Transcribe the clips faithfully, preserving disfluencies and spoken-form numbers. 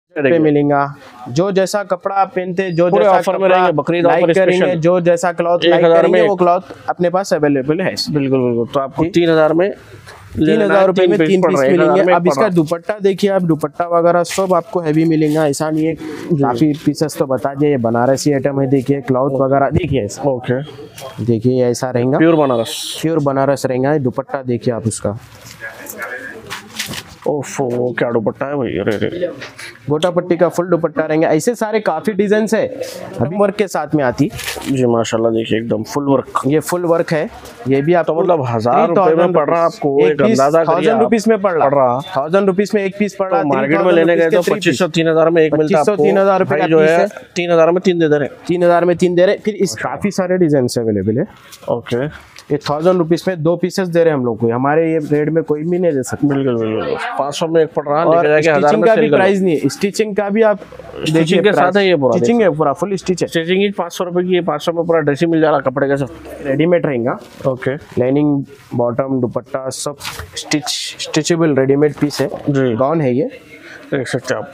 पे मिलेगा। जो जैसा कपड़ा आप पहनते, जो जैसा ऑफर में रहेंगे, बकरीद ऑफर करेंगे, जो जैसा क्लॉथ लाइक करेंगे वो क्लॉथ अपने पास अवेलेबल है। बिल्कुल बिल्कुल। तो आपको तीन हजार में तीन हजार रुपए में तीन पीस मिलेंगे। अब इसका दुपट्टा देखिए आप, दुपट्टा वगैरह सब आपको हैवी मिलेगा। ऐसा नहीं है, काफी पीसेस तो बता दिए। बनारसी आइटम है, देखिए क्लॉथ वगैरह देखिए। ओके, देखिए ऐसा रहेगा, प्योर बनारस, प्योर बनारस रहेगा। दुपट्टा देखिए आप उसका, ओफो क्या दुपट्टा है भाई। अरे अरे, गोटा पट्टी का फुल दुपट्टा रहेंगे। ऐसे सारे काफी डिजाइन है, अभी वर्क के साथ में आती जी। माशाल्लाह देखिए एकदम फुल वर्क, ये फुल वर्क है। ये भी आप तो मतलब हजार रुपए में पड़ रहा आपको, एक अंदाजा करिए। थाउजेंड रुपीज में पड़ रहा, थाउजेंड रुपीज में एक पीस पड़ रहा। मार्केट में लेने गए तो पच्चीस सौ तीन हजार में एक मिलता है आपको। तीन हजार रुपए जो है तीन हजार में तीन दे रहे, तीन हजार में तीन दे रहे। फिर इस काफी सारे डिजाइन अवेलेबल है। ओके, ये थाउजेंड रुपीज में दो पीसेस दे रहे हैं हम लोग को। हमारे ये रेट में कोई भी नहीं दे सकता। बिल्कुल बिल्कुल। पाँच सौ में एक पड़ रहा, और स्टिचिंग का भी प्राइस नहीं है। स्टिचिंग का भी आप स्टिचिंग के साथ है, ये पूरा स्टिचिंग है, पूरा फुल स्टिच है। स्टिचिंग ही पाँच सौ रुपए की, पाँच सौ में पूरा ड्रेस ही मिल जा रहा कपड़े का, सब रेडीमेड रहेगा। ओके, लाइनिंग, बॉटम, दुपट्टा सब स्टिच स्टिचेबल रेडीमेड पीस है जी। गाउन है, ये देख सकते हैं आप,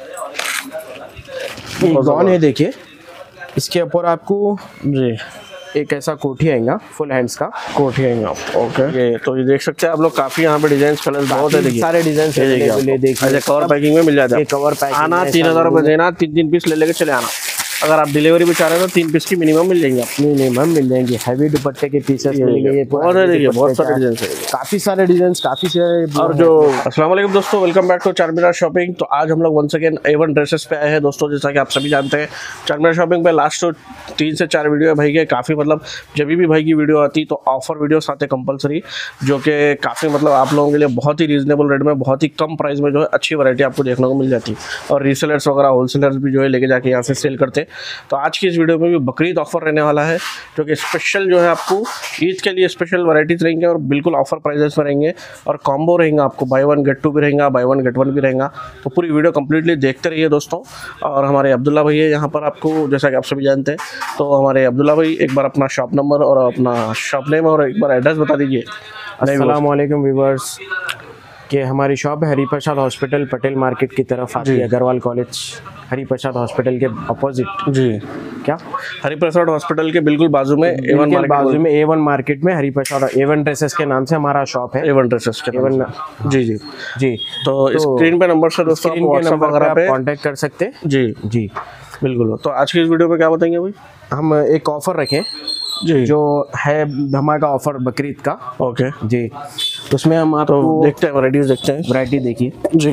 गाउन है। देखिए इसके ऊपर आपको जी एक ऐसा कोठी आएगा, फुल हैंड्स का कोठी आएगा। ओके, ये तो ये देख सकते हैं आप लोग, काफी यहाँ पे डिजाइन कलर बहुत है। देखिए सारे डिजाइन देखिए, कवर पैकिंग में मिल जाता है। कवर पैकिंग आना तीन हजार रुपए देना, तीन तीन पीस ले लेके चले आना। अगर आप डिलीवरी भी चाह रहे हैं तो तीन पीस की मिनिमम मिल जाएंगे, मिनिमम मिल जाएंगे। हैवी दुपट्टे के पीसेस मिलेंगे, बहुत है। देखिए बहुत सारे डिजाइन है, काफी सारे डिजाइन, काफी सारे। और जो अस्सलाम वालेकुम दोस्तों, welcome back to Charminar shopping. तो आज हम लोग once again A one dresses पे आए हैं दोस्तों। जैसा कि आप सभी जानते हैं, चारमीनार शॉपिंग पे लास्ट तो तीन से चार वीडियो है भाई के। काफ़ी मतलब जब भी भाई की वीडियो आती तो ऑफर वीडियोस आते कंपलसरी, जो कि काफ़ी मतलब आप लोगों के लिए बहुत ही रीजनेबल रेट में, बहुत ही कम प्राइस में जो है अच्छी वैरायटी आपको देखने को मिल जाती है। और रीसेलर्स वगैरह, होलसेलर्स भी जो है लेके जाके यहाँ से सेल करते हैं। तो आज इस वीडियो में भी बकरीद ऑफर रहने वाला है, जो कि स्पेशल जो है आपको ईद के लिए स्पेशल वैरायटीज रहेंगे और बिल्कुल ऑफर प्राइसेस में रहेंगे। और कॉम्बो रहेगा, आपको बाय वन गेट टू भी रहेगा, बाय वन गेट वन भी रहेगा। तो पूरी वीडियो कंप्लीटली देखते रहिए दोस्तों। और हमारे अब्दुल्ला भाई है यहाँ पर, आपको जैसा कि आप सभी जानते हैं। तो हमारे अब्दुल्ला भाई एक बार अपना शॉप नंबर और अपना शॉप नेम और एक बार एड्रेस बता दीजिए। अस्सलाम वालेकुम व्यूअर्स, कि हमारी शॉप है हरिप्रसाद हॉस्पिटल, पटेल मार्केट की तरफ आती है, अग्रवाल कॉलेज हरिप्रसाद हॉस्पिटल के अपोजिट जी। क्या हरिप्रसाद हॉस्पिटल के बिल्कुल बाजू में, ए वन मार्केट बाजू में, ए वन मार्केट में हरिप्रसाद ए वन ड्रेसेस के नाम से हमारा शॉप है। ए वन ड्रेसेस के एवन जी जी जी। तो, तो स्क्रीन पे नंबर से दोस्तों आप व्हाट्सएप वगैरह पे कांटेक्ट कर सकते हैं जी जी बिल्कुल। तो आज की इस वीडियो में क्या बताएंगे भाई? हम एक ऑफर रखें जी, जो है धमाका ऑफर बकरीद का। ओके जी, उसमें हम आपको तो देखते हैं वैराइटीज, देखते हैं वैरायटी देखिए जी।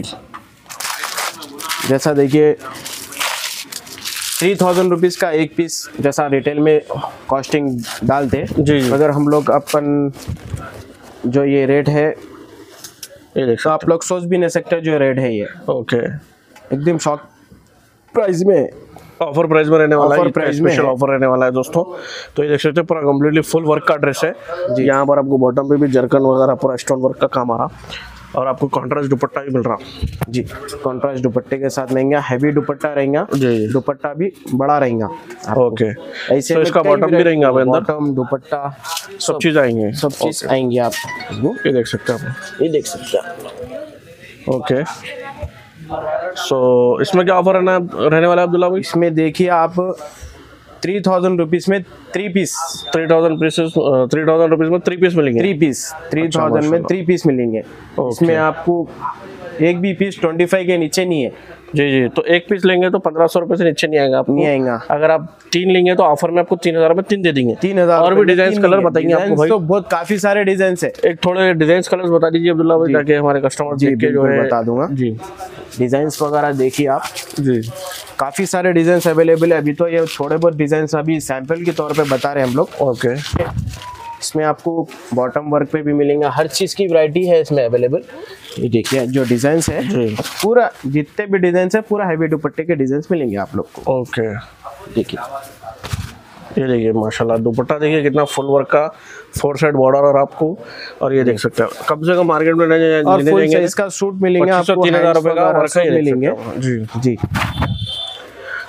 जैसा देखिए थ्री थाउजेंड रुपीज़ का एक पीस जैसा रिटेल में कॉस्टिंग डालते जी, अगर हम लोग अपन जो ये रेट है ये देख, तो आप लोग सोच भी नहीं सकते जो रेट है ये। ओके, एकदम शॉक प्राइस में, ऑफर प्राइस में रहने वाला है, प्राइस में स्पेशल ऑफर रहने वाला है दोस्तों। तो ये देख सकते हैं पूरा कंप्लीटली फुल वर्क का ड्रेस है जी। यहाँ पर आपको बॉटम पे भी जरकन वगैरह पूरा स्टोन वर्क का काम आ रहा, और आपको कॉन्ट्रास्ट दुपट्टा भी मिल रहा जी। कॉन्ट्रास्ट दुपट्टे के साथ रहेगा, हैवी दुपट्टा रहेगा जी, दुपट्टा भी बड़ा रहेगा। ओके, ऐसे तो इसका बॉटम भी रहेगा, बॉटम दुपट्टा सब चीज आएंगे, सब चीज आएंगी। आप ये देख सकते हैं, आप ये देख सकते हैं। ओके, सो so, इसमें क्या ऑफर रहना रहने वाला है अब्दुल्ला भाई? इसमें देखिए आप थ्री थाउजेंड रुपीज में three piece, three thousand pieces, three thousand rupees में थ्री पीस मिलेंगे। थ्री पीस थ्री थाउजेंड में थ्री पीस मिलेंगे। इसमें आपको एक भी पीस ट्वेंटी फाइव के नीचे नहीं है जी जी। तो एक पीस लेंगे तो पंद्रह सौ रुपए से नीचे नहीं आएगा, आपको नहीं आएगा। अगर आप तीन लेंगे तो ऑफर में आपको तीन हजार में तीन दे देंगे। तीन हजार और भी डिजाइन कलर बताएंगे आपको भाई, तो बहुत काफी सारे डिजाइन है। एक थोड़े डिजाइन कलर्स बता दीजिए अब्दुल्ला भाई, ताकि हमारे कस्टमर देख के जो है बता दूंगा जी। डिजाइन वगैरह देखिए आप जी, काफी सारे डिजाइन अवेलेबल है। अभी तो ये थोड़े बहुत डिजाइन अभी सैंपल के तौर पे बता रहे हैं हम लोग। ओके, इसमें आपको बॉटम वर्क पे भी मिलेगा, हर चीज़ की वैरायटी है इसमें अवेलेबल। ये देखिए जो डिजाइन्स है पूरा, जितने भी डिजाइन्स है पूरा हैवी दुपट्टे के डिजाइन्स मिलेंगे आप लोग को। ओके, देखिए ये देखिए माशाल्लाह दुपट्टा देखिए कितना फुल वर्क का, फोर साइड बॉर्डर और आपको, और ये देख सकते हैं कम से कम मार्केट में और फुल साइज का सूट मिलेंगे आपको, तीन हजार रुपए का वर्क मिलेंगे जी जी।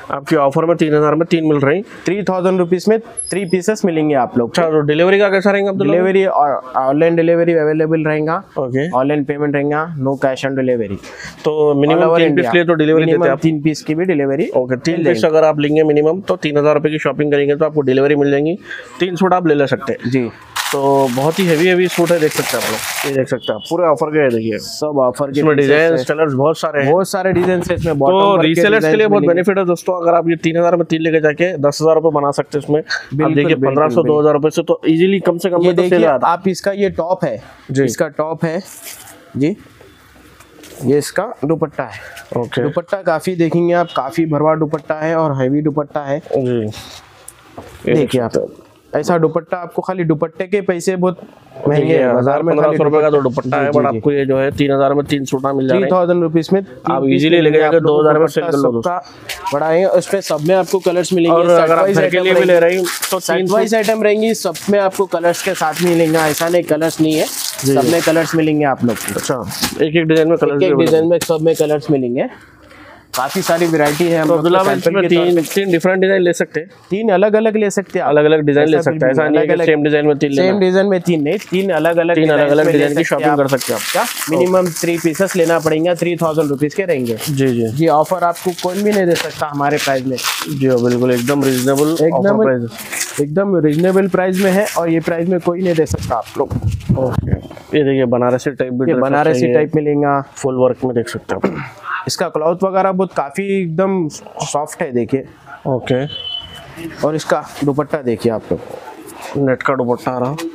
आपकी ऑफर में तीन हजार में तीन मिल रही। थ्री थाउजेंड रुपीज में थ्री पीसेस मिलेंगे आप लोग। अच्छा, तो डिलीवरी का कैसा रहेगा? डिलीवरी और ऑनलाइन डिलीवरी अवेलेबल रहेगा। ओके, ऑनलाइन पेमेंट रहेगा, नो कैश ऑन डिलीवरी। तो मिनिमम तीन पीस लिए तो डिलीवरी देते हैं आप? तीन पीस की भी डिलीवरी। ओके, तीन पीस अगर आप लेंगे मिनिमम तो तीन हजार रुपए की शॉपिंग करेंगे तो आपको डिलीवरी मिल जाएगी। तीन सूट आप ले ले सकते हैं जी। तो बहुत ही हेवी हेवी सूट है, देख सकते हैं आप लोग, ये देख सकते हैं पूरे ऑफर के। देखिए सब ऑफर के इसमें डिजाइन कलर्स बहुत सारे हैं, बहुत सारे डिजाइन है इसमें। तो रीसेलर्स के लिए बहुत बेनिफिट है दोस्तों। अगर आप ये तीन हजार में तीन लेके जाके दस हजार रुपए बना सकते हैं इसमें। आप देखिए पंद्रह सौ दो हजार रुपए से तो इजीली कम से कम ये देखिए आप। इसका ये टॉप है जी, इसका टॉप है जी, ये इसका दुपट्टा है। ओके, दुपट्टा काफी देखेंगे आप, काफी भरवा दुपट्टा है और हैवी दुपट्टा है जी। देखिए आप, ऐसा दुपट्टा आपको खाली दुपट्टे के पैसे बहुत महंगे हैं बाजार में। पंद्रह सौ रुपए का तो दुपट्टा है, बट आपको ये जो है तीन हजार में तीन सूट मिल जाएंगे। थ्री थाउजेंड रुपीज में आप इजीली लेके जाकर दो हजार में सेल कर लो। बड़ा है, उसमें सब में आपको कलर्स मिलेंगे। और अगर आप घर के लिए भी ले रही हूँ तो सेट वाइज आइटम रहेंगी, सब में आपको कलर्स के साथ मिलेंगे। ऐसा नहीं कलर्स नहीं है, सब में कलर्स मिलेंगे आप लोग। अच्छा, एक एक डिजाइन में कलर, एक डिजाइन में सब में कलर्स मिलेंगे। काफी सारी वैरायटी है। हम तो तीन तीन डिफरेंट डिजाइन ले सकते हैं, तीन अलग अलग ले सकते हैं, अलग अलग डिजाइन ले सकते हैं। ऐसा नहीं है सेम डिजाइन में तीन लेना, सेम डिजाइन में तीन नहीं, तीन अलग अलग तीन अलग अलग डिजाइन की शॉपिंग कर सकते हैं आप। क्या मिनिमम थ्री पीसेस लेना पड़ेगा, थ्री थाउजेंड रुपीज के रहेंगे। जी जी जी, ऑफर आपको कोई भी नहीं दे सकता हमारे प्राइस में। जी बिल्कुल, एकदम रीजनेबल, एकदम एकदम रीजनेबल प्राइस में है और ये प्राइस में कोई नहीं दे सकता आप लोग। ओके, ये देखिए बनारसी टाइप भी, बनारसी टाइप मिलेगा, फुल वर्क में देख सकते हैं आप। इसका क्लॉथ वगैरह बहुत काफी एकदम सॉफ्ट है देखिए। ओके, और इसका दुपट्टा देखिए आप लोग, नेट का दुपट्टा आ रहा।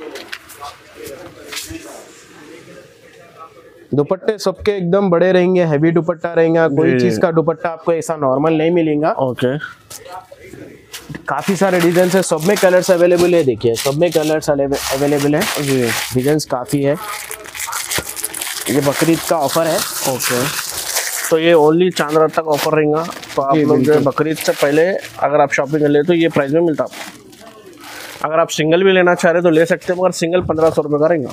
दुपट्टे सबके एकदम बड़े रहेंगे, हैवी दुपट्टा रहेगा। कोई चीज का दुपट्टा आपको ऐसा नॉर्मल नहीं मिलेगा। ओके, काफी सारे डिजाइन है, सब में कलर्स अवेलेबल है। देखिए सब में कलर्स अवेलेबल है जी, डिजाइन काफी है। ये बकरीद का ऑफर है। ओके, तो ये ओनली चांद रात तक ऑफर रहेगा। तो आप लोग जो बकरीद से पहले अगर आप शॉपिंग कर ले तो ये प्राइस में मिलता आपको। अगर आप सिंगल भी लेना चाह रहे तो ले सकते हैं, मगर सिंगल पंद्रह सौ रुपये का रहेगा।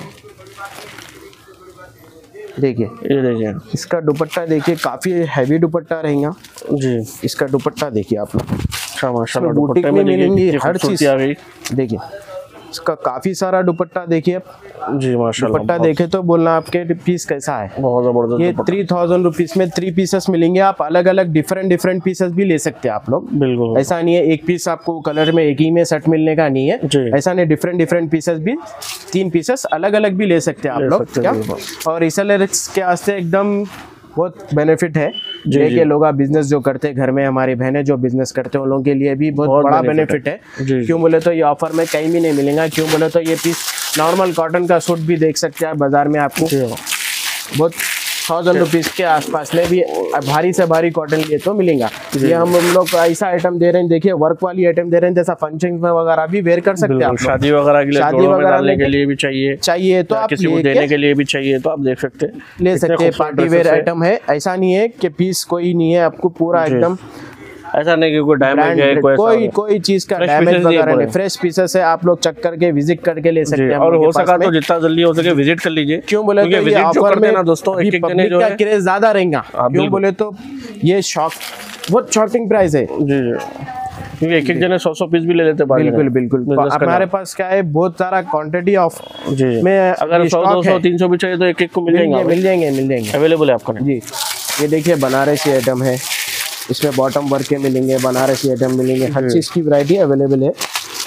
देखिए ये देखिए, इसका दुपट्टा देखिए, काफी हैवी दुपट्टा रहेगा जी। इसका दुपट्टा देखिए आप लोग। अच्छा माशाल्लाह, बुटीक में मिलेंगी हर चीज आ गई। देखिए इसका काफी सारा दुपट्टा देखिए जी माशाल्लाह। दुपट्टा देखे तो बोलना आपके पीस कैसा है, बहुत जबरदस्त। ये थ्री थाउजेंड रुपीज में थ्री पीसेस मिलेंगे। आप अलग अलग डिफरेंट डिफरेंट पीसेस भी ले सकते हैं आप लोग। बिल्कुल, ऐसा ऐसा नहीं है एक पीस आपको कलर में एक ही में सेट मिलने का नहीं है। ऐसा नहीं, डिफरेंट डिफरेंट पीसेस भी, तीन पीसेस अलग अलग भी ले सकते हैं आप लोग। क्या और रीसेलर्स के वास्ते एकदम बहुत बेनिफिट है। देखिए लोग आप बिजनेस जो करते हैं घर में, हमारी बहनें जो बिजनेस करते हैं उन लोगों के लिए भी बहुत, बहुत बड़ा बेनिफिट है, है। क्यों बोले तो ये ऑफर में कहीं भी नहीं मिलेगा। क्यों बोले तो ये पीस नॉर्मल कॉटन का सूट भी देख सकते हैं बाजार में आपको बहुत थाउजेंड रुपीज के आसपास में भी भारी से भारी कॉटन लिए तो मिलेगा। ये हम हम लोग ऐसा आइटम दे रहे हैं, देखिए वर्क वाली आइटम दे रहे हैं, जैसा फंक्शन वगैरह भी वेयर कर सकते हैं आप। शादी वगैरह के लिए, शादी वगैरह के लिए भी चाहिए चाहिए तो आप किसी को देने के लिए भी चाहिए तो आप देख सकते हैं, ले सकते हैं। पार्टी वेयर आइटम है, ऐसा नहीं है कि पीस कोई नहीं है आपको, पूरा एकदम ऐसा नहीं कि कोई डैमेज है, कोई कोई कोई चीज का डैमेज वगैरह नहीं, फ्रेश पीसेस है। आप लोग चेक करके विजिट करके ले सकते हैं। और हो सका तो जितना जल्दी हो सके विजिट कर लीजिए। क्यों बोले तो ये ऑफर में ना दोस्तों एक एक जने जो है क्रेज ज्यादा रहेगा। क्यों बोले तो ये शॉक बहुत शॉकिंग प्राइस है जी जी, क्योंकि एक एक जने सौ सौ पीस भी ले लेते हैं। बिल्कुल बिल्कुल, हमारे पास क्या है बहुत सारा क्वांटिटी ऑफ जी में, अगर सौ दो सौ तीन सौ भी चाहिए तो एक एक को मिल जाएंगे मिल जाएंगे मिल जाएंगे अवेलेबल है आपका जी। ये देखिए बनारसी आइटम है, इसमें बॉटम वर्क के मिलेंगे, बनारसी आइटम मिलेंगे, हर चीज़ की वैरायटी अवेलेबल है।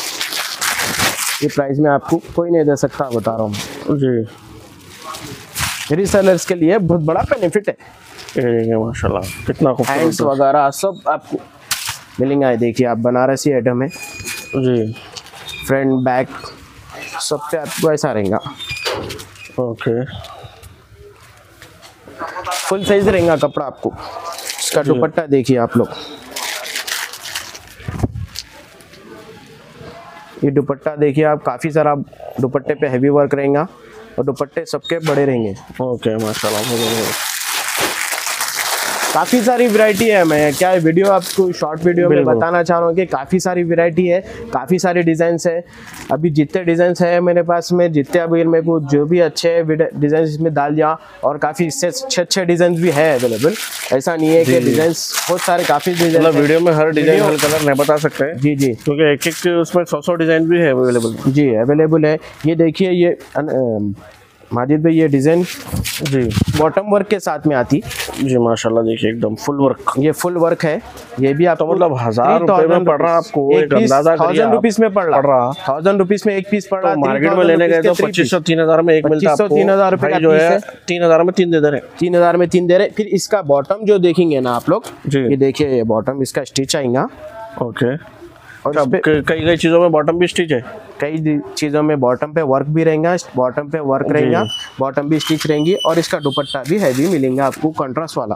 ये प्राइस में आपको कोई नहीं दे सकता, बता रहा हूँ जी। रीसेलर्स के लिए बहुत बड़ा बेनिफिट है। माशाल्लाह कितना खूबसूरत, हैंड्स वगैरह सब आपको मिलेंगे। देखिए आप बनारसी आइटम है जी, फ्रंट बैक सब पे आपको ऐसा रहेगा। ओके, फुल साइज रहेगा कपड़ा आपको। इसका दुपट्टा देखिए आप लोग, ये दुपट्टा देखिए आप, काफी सारा दुपट्टे पे हैवी वर्क रहेगा और दुपट्टे सबके बड़े रहेंगे। ओके माशाल्लाह, काफ़ी सारी वैरायटी है। मैं क्या वीडियो आपको शॉर्ट वीडियो में बताना चाह रहा हूँ कि काफ़ी सारी वैरायटी है, काफ़ी सारे डिज़ाइंस है। अभी जितने डिज़ाइंस है मेरे पास में, जितने अभी मेरे को जो भी अच्छे डिज़ाइन इसमें डाल दिया, और काफ़ी इससे अच्छे अच्छे डिज़ाइन भी है अवेलेबल। ऐसा नहीं है कि डिज़ाइंस बहुत सारे काफ़ी डिज़ाइन, मतलब वीडियो में हर डिज़ाइन हर कलर नहीं बता सकते हैं। जी जी, क्योंकि एक एक उसमें सौ सौ डिज़ाइन भी है अवेलेबल। जी अवेलेबल है। ये देखिए ये माजिद भाई, ये डिज़ाइन जी बॉटम वर्क के साथ में आती जी, माशाल्लाह देखिए एकदम फुल वर्क। ये फुल वर्क है। ये भी आपको तो मतलब हजार रुपए में पड़ रहा आपको, एक अंदाजा करिए, थाउजेंड रुपीज में पड़ रहा, थाउजेंड रुपीज में एक पीस पड़ रहा। तो मार्केट में लेने गए तो पच्चीस सौ तीन हजार में एक मिलता है, तीन हजार रुपए का जो है तीन हजार में तीन दे दे रहे, तीन हजार में तीन दे रहे। फिर इसका बॉटम जो देखेंगे ना आप लोग, ये देखिए ये बॉटम इसका स्टिच आएगा। ओके, और कई कई चीज़ों में बॉटम भी स्टिच है, कई चीज़ों में बॉटम पे वर्क भी रहेगा, बॉटम पे वर्क रहेगा, बॉटम भी स्टिच रहेंगी, और इसका दुपट्टा भी हैवी मिलेगा आपको कंट्रास्ट वाला।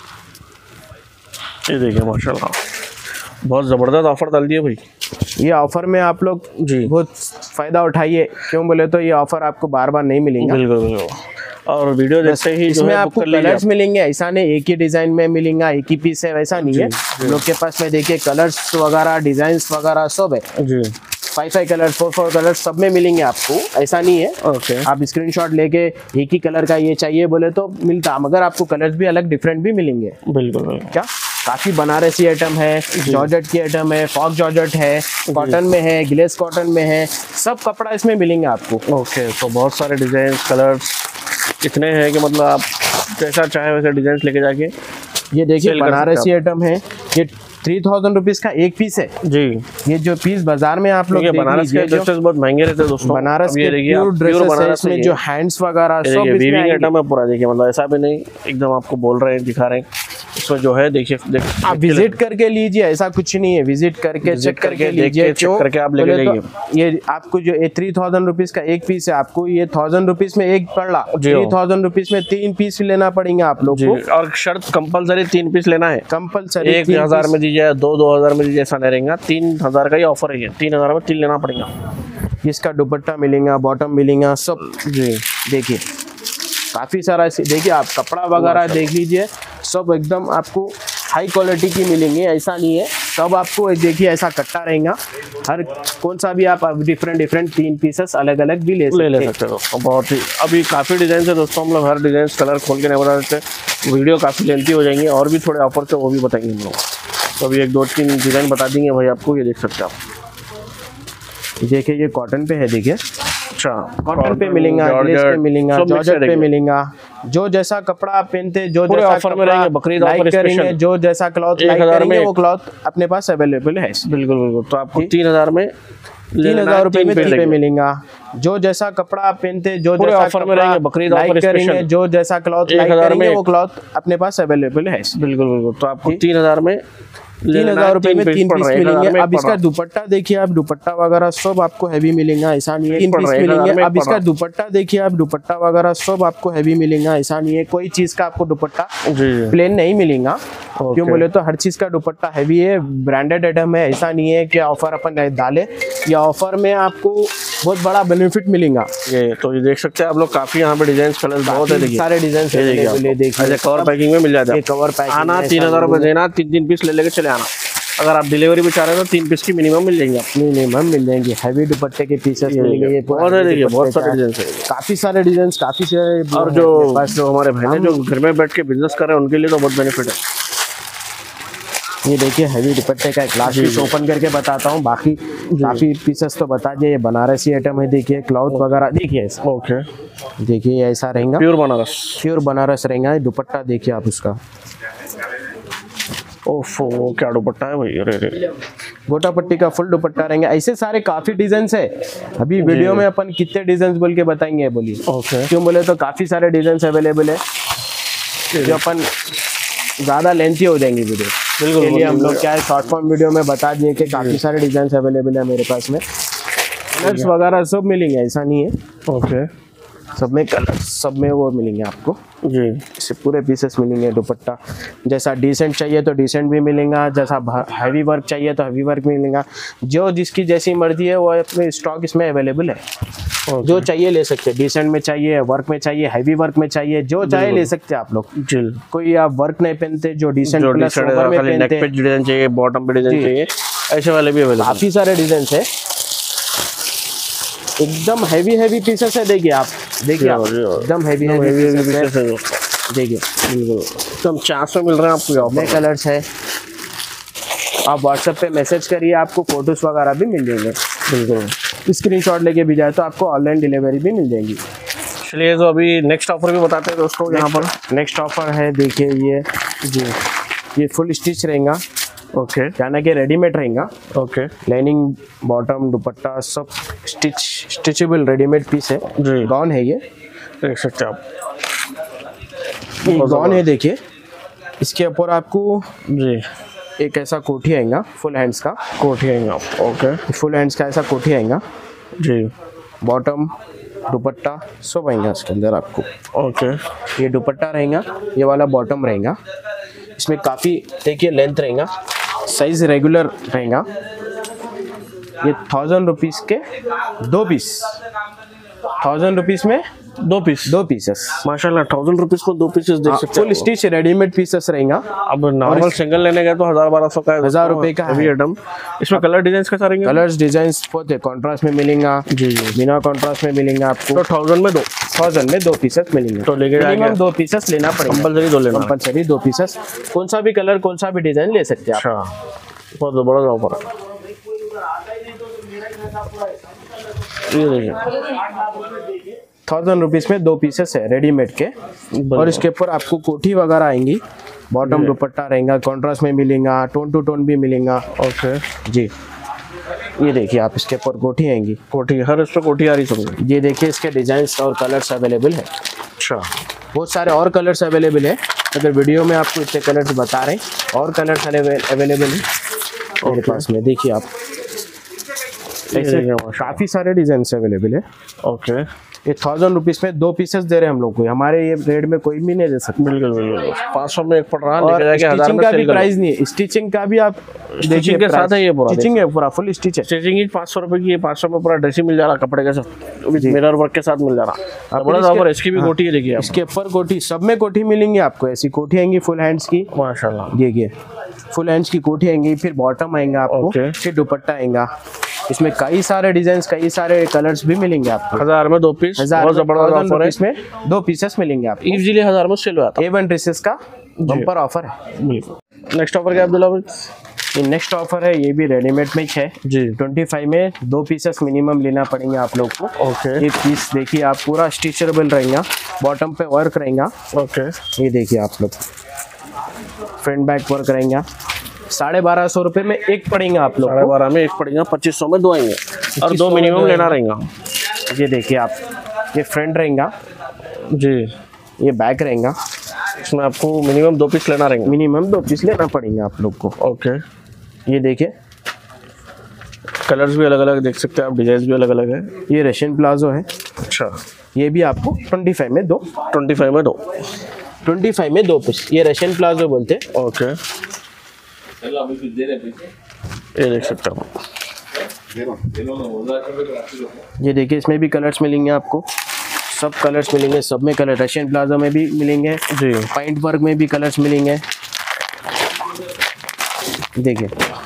ये देखिए माशाल्लाह, बहुत ज़बरदस्त ऑफर डाल दिए भाई। ये ऑफर में आप लोग जी बहुत फ़ायदा उठाइए, क्यों बोले तो ये ऑफर आपको बार बार नहीं मिलेगा। बिल्कुल बिल्कुल, और वीडियो देखते ही इसमें आपको कलर्स मिलेंगे, ऐसा नहीं एक ही डिजाइन में मिलेगा, एक ही पीस है, वैसा नहीं है। लोग के पास में देखिए कलर्स वगैरह, डिजाइन्स वगैरह सब है जी, five five colour, four four colour सब में मिलेंगे आपको, ऐसा नहीं है। ओके, आप स्क्रीनशॉट लेके एक ही कलर का ये चाहिए बोले तो मिलता, मगर आपको कलर्स भी अलग डिफरेंट भी मिलेंगे। बिल्कुल, क्या काफ़ी बनारसी आइटम है, जॉर्जेट की आइटम है, फॉक जॉर्जेट है, कॉटन में है, ग्लेस कॉटन में है, सब कपड़ा इसमें मिलेंगे आपको। ओके, तो बहुत सारे डिजाइन कलर्स इतने हैं कि मतलब आप जैसा चाहे वैसे डिजाइन लेके जाके, ये देखिए बनारसी आइटम है, ये थ्री थाउजेंड रुपीज का एक पीस है जी। ये जो पीस बाजार में आप लोग बनारस के ड्रेसेस बहुत महंगे रहते हैं दोस्तों, बनारस के प्योर ड्रेसेस है, इसमें जो हैंड्स वगैरह सब वीविंग आइटम है पूरा। देखिए मतलब ऐसा भी नहीं एकदम आपको बोल रहे हैं, दिखा रहे हैं, इसमें जो है देखिए देख, आप विजिट करके लीजिए, ऐसा कुछ नहीं है, विजिट करके चेक करके लीजिए, चेक करके आप लेके जाइए। ये आपको जो ये थ्री थाउजेंड रुपीज का एक पीस है, आपको ये थाउजेंड रुपीज में एक पड़ रहा, थ्री थाउजेंड रुपीज में तीन पीस लेना पड़ेगा आप लोग को, और शर्त कंपलसरी तीन पीस लेना है, कंपलसरी। एक हजार में दीजिए, दो दो हजार में दीजिए, ऐसा नहीं रहेगा, तीन हजार का ही ऑफर है, तीन हजार में तीन लेना पड़ेगा। इसका दुपट्टा मिलेगा, बॉटम मिलेगा, सब जी देखिए काफ़ी सारा, देखिए आप कपड़ा वगैरह देख लीजिए, सब एकदम आपको हाई क्वालिटी की मिलेंगे, ऐसा नहीं है, सब आपको देखिए ऐसा कट्टा रहेगा, हर कौन सा भी आप डिफरेंट डिफरेंट तीन पीसेस अलग अलग भी ले ले ले सकते हो। बहुत ही अभी काफ़ी डिज़ाइन है दोस्तों, हम लोग हर डिज़ाइन कलर खोल के नहीं बता सकते, वीडियो काफ़ी लेंथी हो जाएंगी, और भी थोड़े ऑफर थे वो भी बताएंगे हम लोग, तो अभी एक दो तीन डिज़ाइन बता देंगे भाई आपको, ये देख सकते हैं आप। देखिए ये कॉटन पे है, देखिए अच्छा कॉटन पे मिलेगा, ग्लेस पे मिलेगा, जॉर्जेट पे मिलेगा, जो जैसा कपड़ा आप पहनते, जो जैसा ऑफर में रहेंगे, बकरीद ऑफर करेंगे, जो जैसा क्लॉथ लाइक करेंगे वो क्लॉथ अपने पास अवेलेबल है। बिल्कुल बिल्कुल, तो आपको तीन हजार में तीन हजार रुपए में तीन पे मिलेगा, जो जैसा कपड़ा आप पहनते, जो जैसा ऑफर में रहेंगे, बकरीद ऑफर करेंगे, जो जैसा क्लॉथ लाइक करेंगे वो क्लॉथ अपने पास अवेलेबल है। बिल्कुल बिल्कुल, तो आपको तीन हजार में तीन हजार रुपए में तीन पीस मिलेंगे। अब इसका दुपट्टा देखिए आप, दुपट्टा वगैरह सब आपको हैवी मिलेगा, ऐसा नहीं है तीन पीस मिलेंगे। अब इसका दुपट्टा देखिए आप, दुपट्टा वगैरह सब आपको हैवी मिलेगा, ऐसा नहीं है कोई चीज का आपको दुपट्टा प्लेन नहीं मिलेगा, क्यों बोले तो हर चीज का दुपट्टा हैवी है, ब्रांडेड आइटम है, ऐसा नहीं है कि ऑफर अपन डाले, या ऑफर में आपको बहुत बड़ा बेनिफिट मिलेगा। ये तो ये देख सकते हैं आप लोग, काफी यहाँ पे डिजाइन कलर बहुत है, देखिए सारे डिजाइन देखिए, कवर पैकिंग में मिल जाता है, कवर पैकिंग आना तीन हजार रुपए देना, तीन तीन पीस ले लेके चले आना। अगर आप डिलीवरी भी चाह रहे हो तो तीन पीस की मिनिमम मिल जाएंगे, मिनिमम मिल जाएंगे, हैवी दुपट्टे के पीसेस मिलेंगे, बहुत है, देखिए बहुत सारे डिजाइन है, काफी सारे डिजाइन, काफी सारे। और जो जो हमारे भाई जो घर में बैठ के बिजनेस कर रहे हैं उनके लिए तो बहुत बेनिफिट है। ये देखिए हैवी दुपट्टे का एक लास्ट पीस ओपन करके बताता हूँ, बाकी काफी पीसेस तो बता दिए। ये बनारसी आइटम है, देखिए क्लॉथ वगैरह देखिए, ओके देखिए ऐसा रहेगा, प्योर बनारस, प्योर बनारस रहेगा। दुपट्टा देखिए आप उसका, ओफो क्या दुपट्टा है भाई, अरे अरे गोटा पट्टी का फुल दुपट्टा रहेंगे। ऐसे सारे काफी डिजाइन है, अभी वीडियो में अपन कितने डिजाइन बोल के बताएंगे बोलिए, ओके क्यों बोले तो काफी सारे डिजाइन अवेलेबल है, जो अपन ज्यादा लेंथी हो जाएंगे वीडियो, बिल्कुल लिए हम लोग क्या है शॉर्ट फॉर्म वीडियो में बता दिए कि काफी सारे डिजाइन अवेलेबल है मेरे पास में, कलर्स वगैरह सब मिलेंगे, ऐसा नहीं है, ओके सब में कलर सब में वो मिलेंगे आपको जी, इससे पूरे पीसेस मिलेंगे। दुपट्टा जैसा डिसेंट चाहिए तो डिसेंट भी मिलेगा, जैसा हैवी वर्क चाहिए तो हैवी वर्क मिलेगा, जो जिसकी जैसी मर्जी है वो अपने स्टॉक इसमें अवेलेबल है। जो चाहिए ले सकते हैं, डिसेंट में चाहिए, वर्क में चाहिए, हैवी वर्क में चाहिए, जो चाहे ले सकते हैं आप लोग जी। कोई आप वर्क नहीं पहनते, जो डिसेंट जो प्लस डिसेंट ओवर में खाली नेक पहनते पे डिजाइन चाहिए, बॉटम पे डिजाइन चाहिए, ऐसे वाले भी अवेलेबल। काफी सारे डिजाइन है, एकदम हैवी हैवी पीसेस है। देखिए आप, देखिए आप, एकदम हैवी हैवी पीसेस है, देखिए एकदम चार सौ मिल रहे हैं आपको। नए कलर्स है, आप व्हाट्सएप पे मैसेज करिए, आपको फोटोज वगैरह भी मिल जाएंगे। बिल्कुल, स्क्रीनशॉट लेके भी जाए तो आपको ऑनलाइन डिलीवरी भी मिल जाएगी। चलिए तो अभी नेक्स्ट ऑफर भी बताते हैं दोस्तों। यहाँ पर नेक्स्ट ऑफर है, देखिए ये जी, ये फुल स्टिच रहेगा। ओके, यानी कि रेडीमेड रहेगा। ओके, लाइनिंग, बॉटम, दुपट्टा सब स्टिच स्टिचेबल रेडीमेड पीस है जी। गॉन है, ये देख सकते हैं आप, ये गॉन है। देखिए इसके ऊपर आपको जी एक ऐसा कोठी आएगा, फुल हैंड्स का कोठी आएगा। ओके, फुल हैंड्स का ऐसा कोठी आएगा जी। बॉटम, दुपट्टा सब आएगा इसके अंदर आपको। ओके, ये दुपट्टा रहेगा, ये वाला बॉटम रहेगा। इसमें काफ़ी देखिए लेंथ रहेगा, साइज रेगुलर रहेगा। ये थाउजेंड रुपीज़ के दो पीस, थाउजेंड रुपीज़ में दो पीस, दो पीसेस माशाल्लाह। थाउजेंड रुपीज को दो पीसेस देख सकते हैं। फुल स्टिच रेडीमेड पीसेस रहेगा। अब नॉर्मल सिंगल लेने गए तो हजार बारह सौ का, हजार रुपए का हैवी आइटम। इसमें कलर डिजाइन कैसा रहेंगे? कलर्स डिजाइन बहुत है, कॉन्ट्रास्ट में मिलेगा जी जी, बिना कॉन्ट्रास्ट में मिलेंगे आपको। तो थाउजेंड में दो, थाउजेंड में दो पीसेस मिलेंगे। तो लेके जाएंगे, मिनिमम दो पीसेस लेना पड़ेगा, कंपलसरी दो लेना, कंपलसरी दो पीसेस। कौन सा भी कलर, कौन सा भी डिजाइन ले सकते हैं आप। अच्छा, बहुत बड़ा ऑफर है ये। देखिए थाउजेंड रुपीज में दो पीसेस है रेडीमेड के, और इसके ऊपर आपको कोठी वगैरह आएंगी, बॉटम दुपट्टा रहेगा, कॉन्ट्रास्ट में मिलेगा, टोन टू टोन भी मिलेगा। ओके जी, ये देखिए आप, इसके ऊपर कोठी आएंगी, कोठी हर इस पे कोठी आ रही सब। ये देखिए इसके डिजाइन और कलर्स अवेलेबल है। अच्छा, बहुत सारे और कलर्स अवेलेबल है, अगर वीडियो में आपको इतने कलर्स बता रहे हैं, और कलर्स अवेलेबल है मेरे पास में। देखिए आप, ऐसे काफ़ी सारे डिजाइन अवेलेबल है। ओके, ये थाउजेंड रुपीज में दो पीसेस दे रहे हैं हम लोग को, हमारे ये रेट में कोई भी नहीं दे सकता। बिल्कुल बिल्कुल, पाँच सौ में एक पड़ रहा है, और लेके जाके स्टिचिंग का भी प्राइस नहीं है, स्टिचिंग का भी आप स्टिचिंग के साथ है, ये पूरा स्टिचिंग है, पूरा फुल स्टिच है। स्टिचिंग ही पाँच सौ रुपए की, पाँच सौ में पूरा ड्रेस ही मिल जा रहा, कपड़े के साथ मिरर वर्क के साथ मिल जा रहा। बड़ा ऑफर, इसकी भी कोठी है। देखिए इसके ऊपर कोठी, सब में कोठी मिलेंगी आपको, ऐसी कोठी आएंगी फुल हैंड्स की माशाल्लाह। देखिए फुल हैंड्स की कोठी आएंगी, फिर बॉटम आएगा आपको, फिर दुपट्टा आएगा। इसमें कई सारे डिजाइन, कई सारे कलर्स भी मिलेंगे आपको। हजार में दो पीस, हजार में इसमें दो पीसेस मिलेंगे आपको। इजीली हजार में सेल हुआ था। ए वन ड्रेसेस का बम्पर ऑफर है। नेक्स्ट ऑफर क्या अब्दुल्ला भाई? ये नेक्स्ट ऑफर है, ये भी रेडीमेड में है जी। पच्चीस में दो पीसेस मिनिमम लेना पड़ेंगे आप लोग को। ओके, ये पीस देखिए आप, पूरा स्टिचेबल रहेगा, बॉटम पे वर्क रहेगा। ओके, ये देखिए आप लोग, फ्रंट बैक वर्क रहेगा। साढ़े बारह सौ रुपये में एक पड़ेगा आप लोग साढ़े बारह में एक पड़ेगा, पच्चीस सौ में दो आएंगे, और दो मिनिमम लेना रहेगा। ये देखिए आप, ये फ्रंट रहेगा जी, ये बैक रहेगा। इसमें आपको मिनिमम दो पीस लेना रहेंगे, मिनिमम दो पीस लेना पड़ेगा आप लोग को। ओके, ये देखिए कलर्स भी अलग अलग देख सकते हैं आप, डिजाइन भी अलग अलग है। ये रशियन प्लाजो है। अच्छा, ये भी आपको पच्चीस में दो, पच्चीस में दो, पच्चीस में दो पीस, ये रशियन प्लाजो बोलते हैं। ओके, ये देख सकते हो। ये देखिए इसमें भी कलर्स मिलेंगे आपको, सब कलर्स मिलेंगे, सब में कलर, रशियन प्लाजो में भी मिलेंगे जी, पाइंट वर्क में भी कलर्स मिलेंगे। देखिए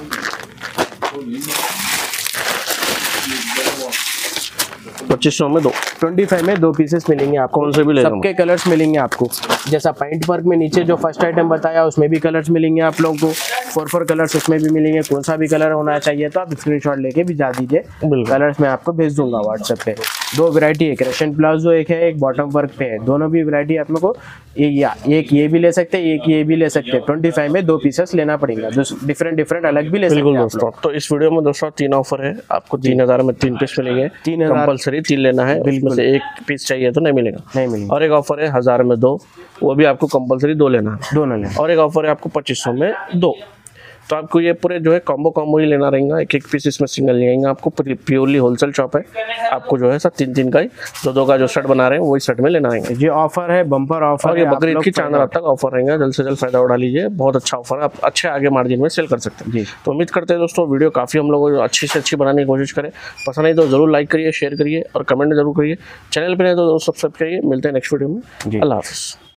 पच्चीस सौ में दो, पच्चीस में दो पीसेस मिलेंगे आपको। कौन से भी ले लो, सबके कलर्स मिलेंगे आपको। जैसा पाइंट वर्क में नीचे जो फर्स्ट आइटम बताया उसमें भी कलर्स मिलेंगे आप लोगों को, फोर फोर कलर्स उसमें भी मिलेंगे। कौन सा भी कलर होना चाहिए तो आप स्क्रीनशॉट लेके भी जा दीजिए, कलर्स मैं आपको भेज दूंगा व्हाट्सएप पे। दो वैरायटी, एक रशियन प्लाजो एक है, एक बॉटम वर्क पे है, दोनों भी वैरायटी आप लोग को एक या एक ये भी ले सकते हैं, एक ये भी ले सकते हैं। पच्चीस में दो पीसेस लेना पड़ेगा, डिफरेंट डिफरेंट अलग भी ले सकते हैं दोस्तों। तो इस वीडियो में दोस्तों तीन ऑफर है, आपको तीन हजार में तीन पीस मिलेंगे, तीन हजार कंपलसरी तीन लेना है, बिल्कुल से एक पीस चाहिए तो नहीं मिलेगा, नहीं मिलेगा। और एक ऑफर है हजार में दो, वो भी आपको कंपलसरी दो लेना है, दोनों लेना। और एक ऑफर है आपको पच्चीस सौ में दो, तो आपको ये पूरे जो है कॉम्बो कॉम्बो ही लेना रहेगा, एक एक पीस इसमें सिंगल नहीं आएंगे आपको। प्योरली होलसेल शॉप है, आपको जो है सब तीन तीन का ही दो दो का जो सेट बना रहे हैं वही सेट में लेना आएंगे। ये ऑफर है, बम्पर ऑफर और है, ये बकरीद की चांद रात तक ऑफर रहेगा, जल्द से जल्द फायदा उठा लीजिए। बहुत अच्छा ऑफर है, आप अच्छे आगे मार्जिन में सेल कर सकते हैं। जी। तो उम्मीद करते हैं दोस्तों वीडियो काफ़ी हम लोग अच्छी से अच्छी बनाने की कोशिश करें। पसंद आई तो जरूर लाइक करिए, शेयर करिए और कमेंट जरूर करिए। चैनल पर नहीं तो सब्सक्राइब करिए। मिलते हैं नेक्स्ट वीडियो में। अल्लाह हाफिज़।